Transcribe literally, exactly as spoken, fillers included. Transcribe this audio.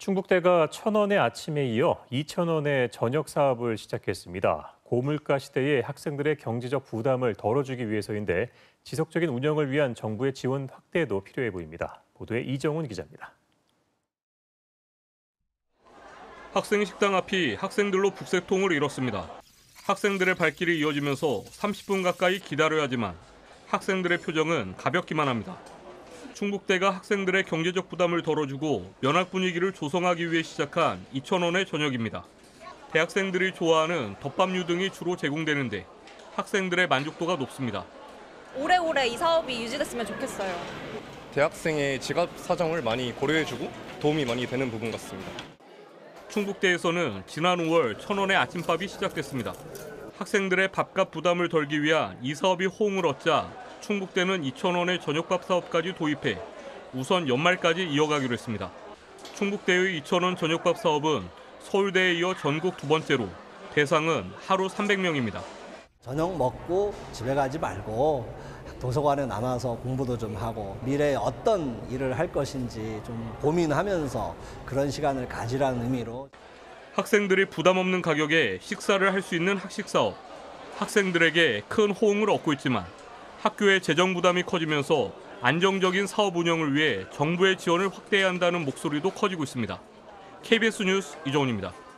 충북대가 천 원의 아침에 이어 이천 원의 저녁 사업을 시작했습니다. 고물가 시대에 학생들의 경제적 부담을 덜어주기 위해서인데 지속적인 운영을 위한 정부의 지원 확대도 필요해 보입니다. 보도에 이정훈 기자입니다. 학생 식당 앞이 학생들로 북새통을 이뤘습니다. 학생들의 발길이 이어지면서 삼십 분 가까이 기다려야지만 학생들의 표정은 가볍기만 합니다. 충북대가 학생들의 경제적 부담을 덜어주고 면학 분위기를 조성하기 위해 시작한 이천 원의 저녁입니다. 대학생들이 좋아하는 덮밥류 등이 주로 제공되는데 학생들의 만족도가 높습니다. 오래오래 이 사업이 유지됐으면 좋겠어요. 대학생의 지갑 사정을 많이 고려해주고 도움이 많이 되는 부분 같습니다. 충북대에서는 지난 오월 천 원의 아침밥이 시작됐습니다. 학생들의 밥값 부담을 덜기 위한 이 사업이 호응을 얻자 충북대는 이천 원의 저녁밥 사업까지 도입해 우선 연말까지 이어가기로 했습니다. 충북대의 이천 원 저녁밥 사업은 서울대에 이어 전국 두 번째로 대상은 하루 삼백 명입니다. 저녁 먹고 집에 가지 말고 도서관에 남아서 공부도 좀 하고 미래에 어떤 일을 할 것인지 좀 고민하면서 그런 시간을 가지라는 의미로 학생들이 부담 없는 가격에 식사를 할 수 있는 학식 사업. 학생들에게 큰 호응을 얻고 있지만 학교의 재정 부담이 커지면서 안정적인 사업 운영을 위해 정부의 지원을 확대해야 한다는 목소리도 커지고 있습니다. 케이비에스 뉴스 이정훈입니다.